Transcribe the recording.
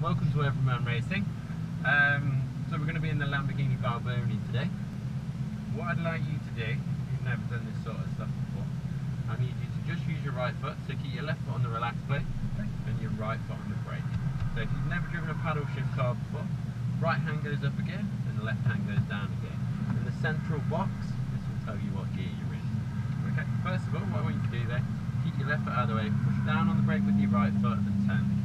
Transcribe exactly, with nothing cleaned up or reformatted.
welcome to Everman Racing. Um, so we're going to be in the Lamborghini Balboni today. What I'd like you to do, if you've never done this sort of stuff before, I need you to just use your right foot, so keep your left foot on the relax plate and your right foot on the brake. So if you've never driven a paddle shift car before, right hand goes up again and the left hand goes down again. In the central box, this will tell you what gear you're in. Okay, first of all, what I want you to do there, keep your left foot out of the way, push down on the brake with your right foot and turn the